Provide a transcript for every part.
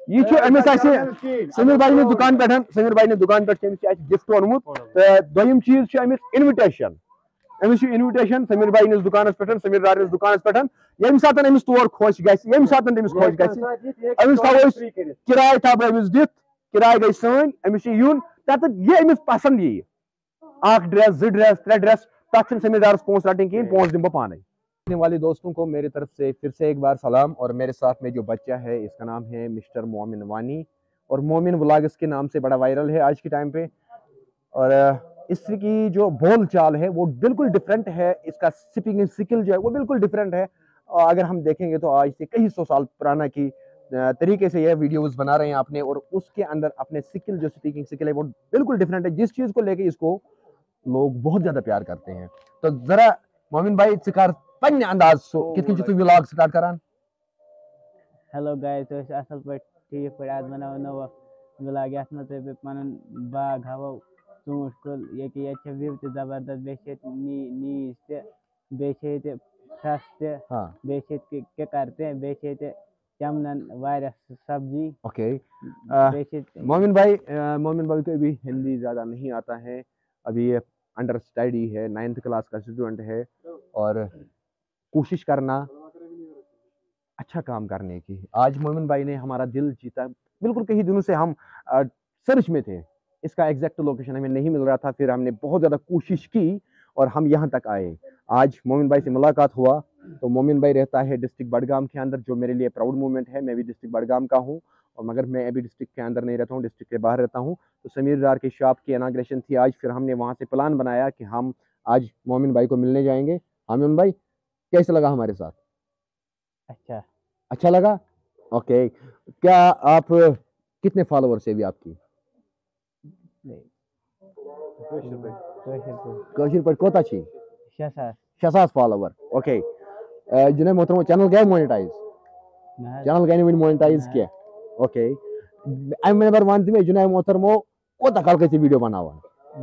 یہ امس سمیر بھائی نے دکان پہ گفٹ اونمت دویم چیز امس انویٹیشن سمیر بھائی نس دکانس پہ سمیر ڈار نس دکانس پہ یم سات امس تور خوش گژھِ یم سات امس خوش گژھِ امس تھو کرایہ تھو امس دت کرایہ گئی سن امس یون تت یہ امس پسند یہ اخ ڈریس زٕ ڈریس ترٛےٚ ڈریس تک سمیر ڈارس پونس رٹیں کہین پونس دم بہ پانے والے دوستوں کو میری طرف سے پھر سے ایک بار سلام اور میرے ساتھ میں جو بچہ ہے اس کا نام ہے مسٹر مومن وانی اور مومن ولاگس کے نام سے بڑا وائرل ہے آج کے ٹائم پہ اور اس کی جو بول چال ہے وہ بالکل ڈفرینٹ ہے اس کا سپیکنگ سکل جو ہے وہ بالکل ڈفرینٹ ہے اگر ہم دیکھیں گے تو آج سے کئی سو سال پرانا کی طریقے سے یہ ویڈیوز بنا رہے ہیں آپ نے اور اس کے اندر اپنے سکل جو سپیکنگ سکل ہے وہ بالکل ڈفرینٹ ہے جس چیز کو لے کے اس کو لوگ بہت زیادہ پیار کرتے ہیں تو ذرا مومن بھائی ثقار پنہ انداز سو کتن چھ تو ولاگ سٹارٹ کران ہیلو گائز تو اصل پہ ٹھیک پہ آج بناو نو ولاگ یت مز پن باغ ہاو ژوٗنٛٹھۍ کُل ییٚکیٛاہ ییٚتہِ چھِ وِو تہِ زبردست بیٚیہِ چھِ ییٚتہِ نیٖج تہِ بیٚیہِ چھِ ییٚتہِ پھرٛٮ۪س تہِ بیٚیہِ چھِ ییٚتہِ کِکر تہِ بیٚیہِ چھِ ییٚتہِ چمنن واریاہ سبزی اوکے مومن بھائی کو ابھی ہندی زیادہ نہیں آتا ہے ابھی یہ انڈر اسٹڈی ہے 9th کلاس کا اسٹوڈنٹ ہے اور کوشش کرنا اچھا کام کرنے کی آج مومن بھائی نے ہمارا دل جیتا بالکل کئی دنوں سے ہم سرچ میں تھے اس کا ایگزیکٹ لوکیشن ہمیں نہیں مل رہا تھا پھر ہم نے بہت زیادہ کوشش کی اور ہم یہاں تک آئے آج مومن بھائی سے ملاقات ہوا تو مومن بھائی رہتا ہے ڈسٹرکٹ بڈگام کے اندر جو میرے لیے پراؤڈ مومنٹ ہے میں بھی ڈسٹرکٹ بڈگام کا ہوں اور مگر میں ابھی ڈسٹرکٹ کے اندر نہیں رہتا ہوں ڈسٹرکٹ کے باہر رہتا ہوں تو سمیر ڈار کی شاپ کی اناگریشن تھی آج پھر ہم نے وہاں سے پلان بنایا کہ ہم آج مومن بھائی کو ملنے جائیں گے مومن بھائی کیسے لگا ہمارے ساتھ اچھا لگا اوکے کیا آپ کتنے فالوورس ہے ابھی آپ کی کاشر پہ کوتا چھی 6,000 فالوور اوکے جناب محترم چینل گیا مونیٹائز چینل گئی مونیٹائز کیا اوکے ام نمبر ون تم جناب محترمو کوتا کال کے ویڈیو بناوان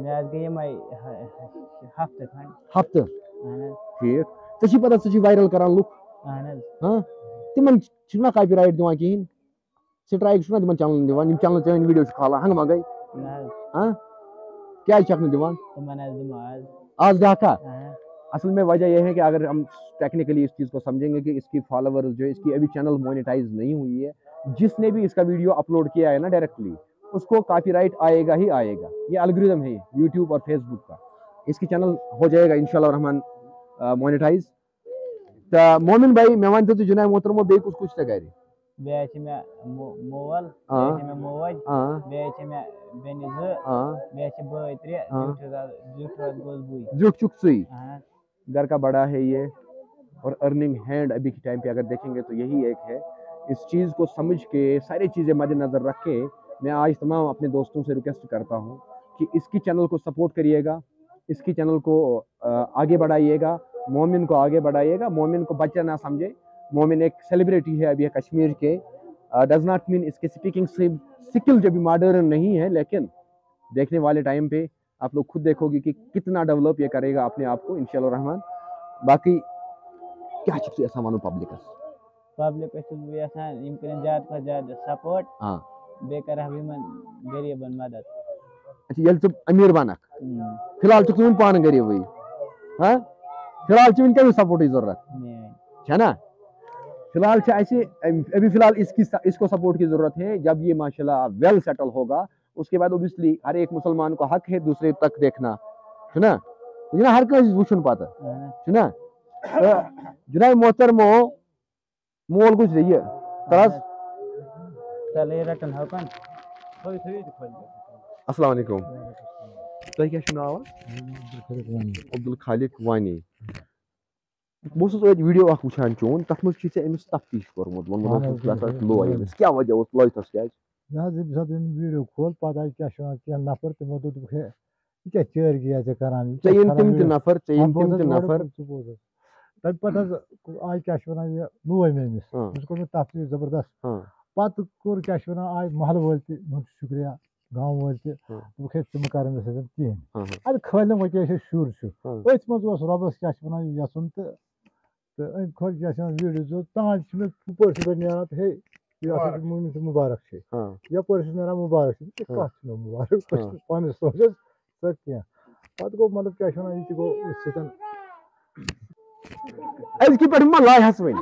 ہفتہ ٹھیک ژے پتہ ژے وائرل کران لوک ہاں تمن چھنا کاپی رائٹ دِوان کہین سٹرائک چھنا تمن چینل دِوان یم چینل چٲنۍ ویڈیو چھِ کھالان ہنگ منگے ہاں کیا چھکھ نہٕ دِوان آج ڈاکا اصل میں وجہ یہ ہے کہ اگر ہم ٹیکنیکلی اس چیز کو سمجھیں گے کہ اس کی فالوورز جو اس کی ابھی چینل مونیٹائز نہیں ہوئی ہے جس نے بھی اس کا ویڈیو اپلوڈ کیا ہے نا ڈائریکٹلی اس کو کاپی رائٹ آئے گا ہی آئے گا یہ الگوریدم ہے یوٹیوب اور فیس بک کا اس کی چینل ہو جائے گا انشاءاللہ الرحمن مونیٹائز مومن بھائی میں ون تو جناب محترمو بے کچھ تہ گھر بیٚیہِ چھِ مےٚ مول بیٚیہِ چھِ مےٚ موج بیٚیہِ چھِ مےٚ بیٚنہِ زٕ بیٚیہِ چھِ بٲے 3 زیُٹھ گوٚژھ بٕے زیُٹھ چھُکھ ژٕے گھر کا بڑا ہے یہ اور ارننگ ہینڈ ابھی کے ٹائم پہ اگر دیکھیں گے تو یہی ایک ہے اس چیز کو سمجھ کے ساری چیزیں مد نظر رکھ کے میں آج تمام اپنے دوستوں سے ریکویسٹ کرتا ہوں کہ اس کی چینل کو سپورٹ کریے گا اس کی چینل کو آگے بڑھائیے گا مومن کو آگے بڑھائیے گا مومن کو بچہ نہ سمجھے مومن ایک سیلیبریٹی ہے ابھی کشمیر کے ڈز ناٹ مین اس کے سپیکنگ سکل جو بھی ماڈرن نہیں ہے لیکن دیکھنے والے ٹائم پہ آپ لوگ خود دیکھو گے کہ کتنا ڈیولپ یہ کرے گا اپنے آپ کو انشاءاللہ الرحمن باقی کیا چھُکھ ژٕ یژھان وَنُن پبلکس چھُس بہٕ یژھان یِم کٔرِنۍ زیادٕ کھۄتہٕ زیادٕ سپورٹ بیٚیہِ کرٕ بہٕ یِمن غریٖبن مدد اچھا ییٚلہِ ژٕ أمیٖر بنکھ فی الحال چھُکھ ژٕ وُنہِ پانہٕ غریٖبٕے ہاں فی الحال چھِ وُنہِ کٔمِس سپورٹٕچ ضروٗرت چھےٚ نا فی الحال چھِ اَسہِ ابھی فی الحال اس کو سپورٹ کی ضرورت ہے جب یہ ماشاء اللہ ویل سیٹل ہوگا اس کے بعد اوبیسلی ہر ایک مسلمان کو حق ہے دوسرے تک دیکھنا ہے نا ہر کٲنٛسہِ وٕچھُن پتہٕ چھُنا جناب محترمو مول کُس ژےٚ یہِ ترٛس السلام علیکم تۄہہِ کیٛاہ چھُو ناو عبدالخالق وانی بہٕ اوسُس ٲدۍ ویٖڈیو اکھ وٕچھان چون تتھ منٛز چھُے ژےٚ أمِس تفتیٖش کوٚرمُت ووٚنمُت اوسُکھ لوے أمِس کیٛاہ وجہ اوس لٲجتس کیٛازِ مےٚ حظ ییٚمہِ ساتہٕ أمۍ ویٖڈیو کھول پتہٕ آیہِ کیٛاہ چھِ وَنان کینٛہہ نفر تِمو دوٚپُکھ ہے یہِ کیٛاہ چٲرگِیا ژےٚ کران ژےٚ یِن تِم تہِ نفر تَمہِ پتہٕ حظ آیہِ کیٛاہ چھِ وَنان یہِ لوے مےٚ أمِس أمِس کوٚر مےٚ تفتیٖش زبردست پتہٕ کوٚر کیٛاہ چھِ وَنان آیہِ محلہٕ وٲلۍ تہِ یِہُنٛد شُکریہ گامہٕ وٲلۍ تہِ دوٚپُکھ ہے ژٕ مہٕ کر أمِس سۭتۍ کِہیٖنۍ اَدٕ کھٲلِم وۄنۍ کیٛاہ چھِ شُر چھُ أتھۍ منٛز اوس رۄبَس کیٛاہ چھِ وَنان یَژھُن تہٕ أمۍ کھٲلۍ کیٛاہ چھِ وَنان ویٖڈیو تانۍ چھِ مےٚ پٔرسہِ پٮ۪ٹھ نیران تہٕ ہے مومن مبارک یپور نیران مبارک کت مبارک پانس سوچس سر کی پتہ گو مطلب کیا یہ گو سن أزکہِ پٮ۪ٹھ ما لایہَس وۄنۍ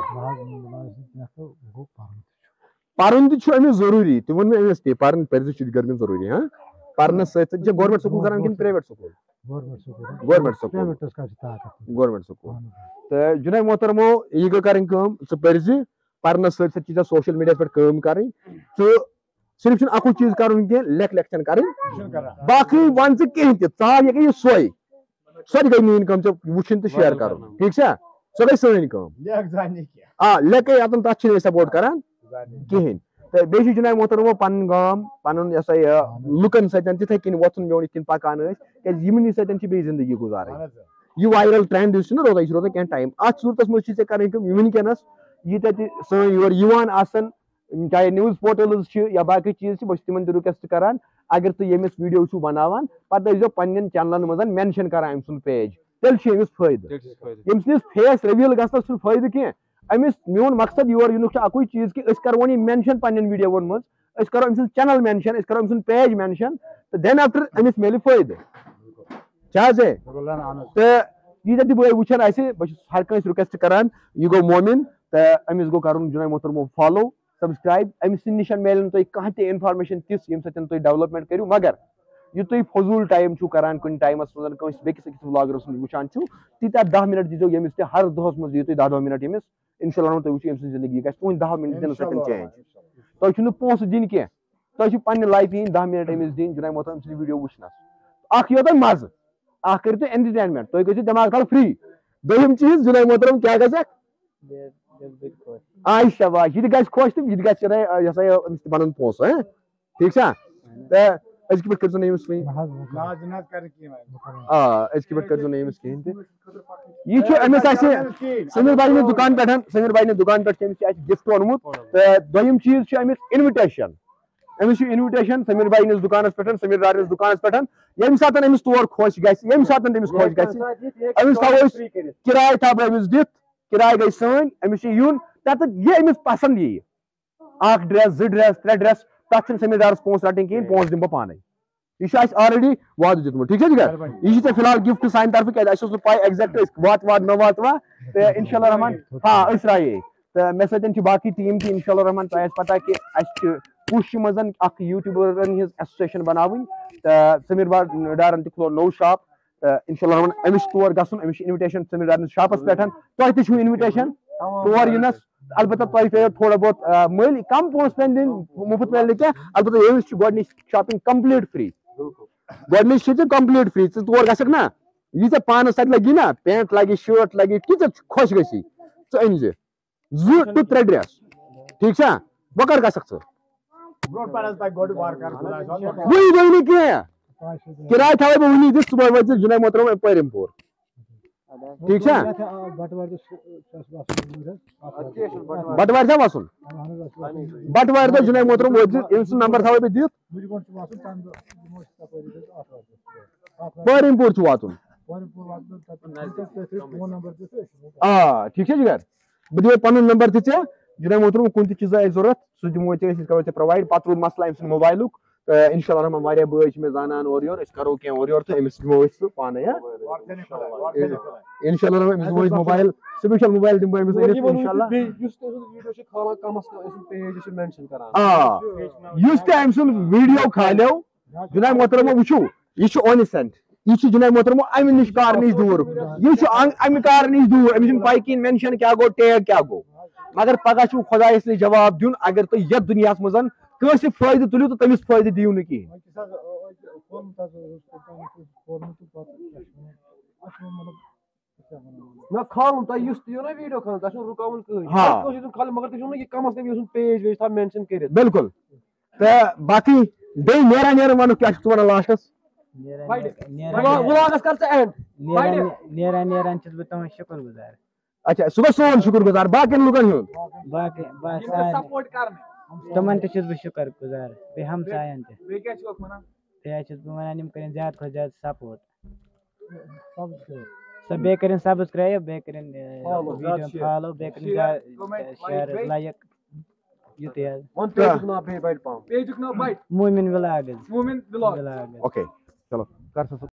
پَرُن تہِ چھُ أمِس ضروٗری تہِ ووٚن مےٚ أمِس تہِ پَرُن پٔرزِ چھُ گرمہِ ضروٗری ہاں پَرنَس سۭتۍ سۭتۍ چھِ گورمٮ۪نٛٹ سکوٗل کران کِنہٕ private school government school government school تہٕ جِناب محترمو یہِ گٔے کَرٕنۍ کٲم ژٕ پٔرزِ پَرنَس سۭتۍ سۭتۍ چھِ ژےٚ سوشَل میٖڈیاہَس پٮ۪ٹھ کٲم کَرٕنۍ ژٕ صرف چھُنہٕ اَکُے چیٖز کَرُن کینٛہہ لیکھ چھَنہٕ کَرٕنۍ باقٕے وَن ژٕ کِہیٖنۍ تہِ ژٕ ہاو یہِ گٔے یہِ سۄے سۄ تہِ گٔے میٛٲنۍ کٲم ژےٚ وٕچھُن تہٕ شِیر کَرُن ٹھیٖک چھا سۄ گٔے سٲنۍ کٲم آ لیکھے یَتَن تَتھ چھِنہٕ أسۍ سپوٹ کَران کِہیٖنۍ تہٕ بیٚیہِ چھُ جِناب محترمو پَنُن گام پَنُن یہِ ہسا یہِ لُکَن سۭتۍ تِتھَے کٔنۍ وۄتھُن بِہُن یِتھ کٔنۍ پَکان ٲسۍ کیٛازِ یِمنٕے سۭتۍ چھِ بیٚیہِ زندگی گُزارٕنۍ یہِ وایرَل ٹرٛینڈ یُس چھُنہ روزان یہِ چھُ روزان کینٛہہ ٹایم اَتھ صوٗرتَس منٛز چھِ ژےٚ کَرٕنۍ کٲم وٕنکٮ۪نَس ییٖتیٛاہ تہِ سٲنۍ یور یِوان آسَن چاہے نِوٕز پوٹَلٕز چھِ یا باقٕے چیٖز چھِ بہٕ چھُس تِمَن تہِ رِکوٮ۪سٹ کَران اگر تُہۍ ییٚمِس ویٖڈیو چھُو بَناوان پَتہٕ ٲسۍزیو پنٛنٮ۪ن چَنلَن منٛز مٮ۪نشَن کَران أمۍ سُنٛد پیج تیٚلہِ چھُ أمِس فٲیدٕ ییٚمہِ سٕنٛدِس فیس رِویٖل گژھنَس چھُنہٕ فٲیدٕ کینٛہہ أمِس میون مقصد یور یِنُک چھُ اَکُے چیٖز کہِ أسۍ کَرون یہِ مٮ۪نشَن پنٛنٮ۪ن ویٖڈیووَن منٛز أسۍ کَرو أمۍ سٕنٛز چَنَل مٮ۪نشَن أسۍ کَرو أمۍ سُنٛد پیج مٮ۪نشَن تہٕ دٮ۪ن آفٹر أمِس میلہِ فٲیدٕ چھا حظ تہٕ ییٖتیٛاہ تہِ بٲے وٕچھان آسہِ بہٕ چھُس ہر کٲنٛسہِ رِکوٮ۪سٹ کَران یہِ گوٚو مومِن تہٕ أمِس گوٚو کَرُن جِناب محترمو فالو سبسکرایب أمۍ سٕنٛدِ نِش میلہِ نہٕ تۄہہِ کانٛہہ تہِ اِنفارمیشن تِژھ ییٚمہِ سۭتۍ تُہۍ ڈیولپمنٹ کٔرِو مگر یہِ تُہۍ فضوٗل ٹایم چھُو کران کُنہِ ٹایمَس منٛز کٲنٛسہِ بیٚکِس أکِس ولاگر سُنٛد وٕچھان چھُو تیٖتیٛاہ 10 مِنٹ دیٖزیو ییٚمِس تہِ ہر دۄہَس منٛز دِیِو تُہۍ 10 مِنٹ ییٚمِس اِنشاء اللہ تُہۍ وٕچھِو أمۍ سٕنٛز زندگی گژھِ تُہٕنٛدۍ 10 مِنٹ دِنہٕ سۭتۍ چینج تۄہہِ چھُنہٕ پونٛسہٕ دِنۍ کینٛہہ تۄہہِ چھُو پنٛنہِ لایفہِ ہِنٛدۍ 10 مِنٹ أمِس دِنۍ جِناب محترم أمۍ سٕنٛدِ ویٖڈیو وٕچھنَس اکھ یِیو تۄہہِ مَزٕ اکھ کٔرِو تُہۍ اٮ۪نٹَرٹینمٮ۪نٛٹ تُہۍ گٔژھِو دٮ۪ماغ تھاو فرٛی دوٚیِم چیٖز جِناب محترم کیٛاہ گژھٮ۪کھ آ شاباش یہِ تہِ گژھِ خۄش تہٕ یہِ تہِ گژھِ یہِ ہسا یہِ أمِس تہِ بَنَن پونٛسہٕ ٹھیٖک چھا تہٕ أزکہِ پٮ۪ٹھ کٔرۍزیو نہٕ أمِس وۄنۍ آ أزکہِ پٮ۪ٹھ کٔرۍزیو نہٕ أمِس کِہیٖنۍ تہِ یہِ چھُ أمِس اَسہِ سمیٖر بھایی نہِ دُکان پٮ۪ٹھ چھُ أمِس چھُ اَسہِ گِفٹ اوٚنمُت تہٕ دوٚیِم چیٖز چھُ أمِس اِنوِٹیشن أمِس چھُ اِنوِٹیشن سمیٖر بھایی نِس دُکانَس پٮ۪ٹھ سمیٖر ڈارَس دُکانَس پٮ۪ٹھ ییٚمہِ ساتہٕ أمِس تور خۄش گژھِ ییٚمہِ ساتہٕ أمِس خۄش گژھِ أمِس تھاوو أسۍ کِراے تھاوو بہٕ أمِس دِتھ کِراے گٔے سٲنۍ أمِس چھُ یُن تَتٮ۪تھ یہِ أمِس پسنٛد یِیہِ اکھ ڈرٛٮ۪س 2 ڈرٛٮ۪س 3 ڈرٛٮ۪س تَتھ چھُنہٕ سمیٖر ڈارَس پونٛسہٕ رَٹٕنۍ کِہیٖنۍ پونٛسہٕ دِمہٕ بہٕ پانے یہِ چھُ اَسہِ آلریڈی وعدٕ دیُتمُت ٹھیٖک چھا جِگر یہِ چھُ ژےٚ فِلحال گِفٹ سانہِ طرفہٕ کیٛازِ اَسہِ اوس نہٕ پاے ایٚگزیکٹ أسۍ واتوا نہ واتوا تہٕ اِنشاء اللہ رحمان ہاں أسۍ رایے تہٕ مےٚ سۭتۍ چھِ باقٕے ٹیٖم تہِ اِنشاء اللہ رحمان تۄہہِ آسہِ پتہ کہِ اَسہِ چھِ کوٗشِشہِ منٛز اکھ یوٗٹیوٗبرَن ہِنٛز ایسوسیشن بناوٕنۍ تہٕ سمیٖر ڈارَن تہِ کھُلو نوٚو شاپ تہٕ اِنشاء اللہ رحمان أمِس چھُ تور گژھُن أمِس چھِ اِنوِٹیشن سمیٖر ڈارَن شاپَس پٮ۪ٹھ تۄہہِ تہِ چھُو اِنوِٹیشن تور یِنَس البتہ تۄہہِ پیٚیو تھوڑا بہت مٔلۍ کَم پونٛسہٕ پیٚن دِنۍ مُفت میلہِ نہٕ کینٛہہ البتہ ییٚمِس چھِ گۄڈٕنِچ شاپِنٛگ کَمپٕلیٖٹ فرٛی گۄڈٕنِچ چھِ ژےٚ کَمپٕلیٖٹ فرٛی ژٕ تور گژھکھ نا یہِ ژےٚ پانَس تَتہِ لگی نا پینٹ لگہِ شٲٹ لگہِ تیٖژاہ خۄش گژھی ژٕ أنۍ زِ 2 to 3 ڈرٛٮ۪س ٹھیٖک چھا وۄنۍ کر گژھکھ ژٕ وٕنی گٔے نہٕ کینٛہہ کِراے تھاوَے بہٕ وٕنی دِتھ صُبحٲے وٲتۍ زِ جِناب محترم پٲرِم پوٗر ٹھیٖک چھا بَٹوارِ چھا وَسُن بَٹوارِ دۄہ جِناب محترم وٲتۍ زِ أمۍ سُنٛد نمبر تھاوَے بہٕ دِتھ پٲرِم پوٗر چھُ واتُن آ ٹھیٖک چھا جِگر بہٕ دِمے پَنُن نمبر تہِ ژےٚ جِناب محترم کُنہِ تہِ چیٖزا آسہِ ضوٚرتھ سُہ دِموے ژےٚ أسۍ کَرو ژےٚ پرٛووایڈ پَتہٕ روٗد مَسلہٕ أمۍ سٕنٛدِ موبایلُک تہٕ اِنشاء اللہ رحمان واریاہ بٲے چھِ مےٚ زانان اورٕ یورٕ أسۍ کَرو کینٛہہ اورٕ یورٕ تہٕ أمِس دِمو أسۍ سُہ پانے اِنشاء اللہ رحمان أمِس دِمو أسۍ موبایل سپیشل موبایل دِمہٕ بہٕ أمِس آ یُس تہِ أمۍ سُنٛد ویٖڈیو کھالیو جِناب محترمو وٕچھِو یہِ چھُ اونِسنٹ یہِ چھُ جِناب محترمو اَمہِ نِش کارٕ نِش دوٗر یہِ چھُ اَمہِ کارٕ نِش دوٗر أمِس چھُنہٕ پاے کِہیٖنۍ مینشن کیٛاہ گوٚو ٹیگ کیٛاہ گوٚو مگر پگاہ چھُو خۄدایَس نِش جواب دیُن اگر تُہۍ یَتھ دُنیاہَس منٛز کٲنٛسہِ فٲیدٕ تُلِو تہٕ تٔمِس فٲیدٕ دِیِو نہٕ کِہیٖنۍ کھالُن تۄہہِ یُس تہِ یِیو نا ویٖڈیو کھالُن تۄہہِ چھُنہٕ رُکاوُن کٕہٕنۍ کھالُن مگر تُہۍ چھُو نہٕ یہِ کَم از کَم یہِ پیج ویج تھاو مینشن کٔرِتھ بِلکُل تہٕ باقٕے بیٚیہِ نیران نیران وَنُکھ کیٛاہ چھُکھ ژٕ وَنان لاسٹَس وٕلاگَس کر ژٕ اینڈ نیران چھُس بہٕ تُہُنٛد شُکُر گُزار اچھا سُہ گوٚو سون شُکُر گُزار باقین لُکن ہُنٛد تِمن تہِ چھُس بہٕ شُکُر گُزار بیٚیہِ ہمساین تہِ بیٚیہِ حظ چھُس بہٕ وَنان یِم کٔرِنۍ زیادٕ کھۄتہٕ زیادٕ سپورٹ بیٚیہِ کٔرِنۍ سبسکرایب بیٚیہِ کٔرِنۍ ویٖڈیو فالو بیٚیہِ کٔرِنۍ شیر لایک یُتُے حظ وَن پیجُک ناو بیٚیہِ بَڑِ پَہم. موٗمِن وِلاگٕز اوکے چلو کر سا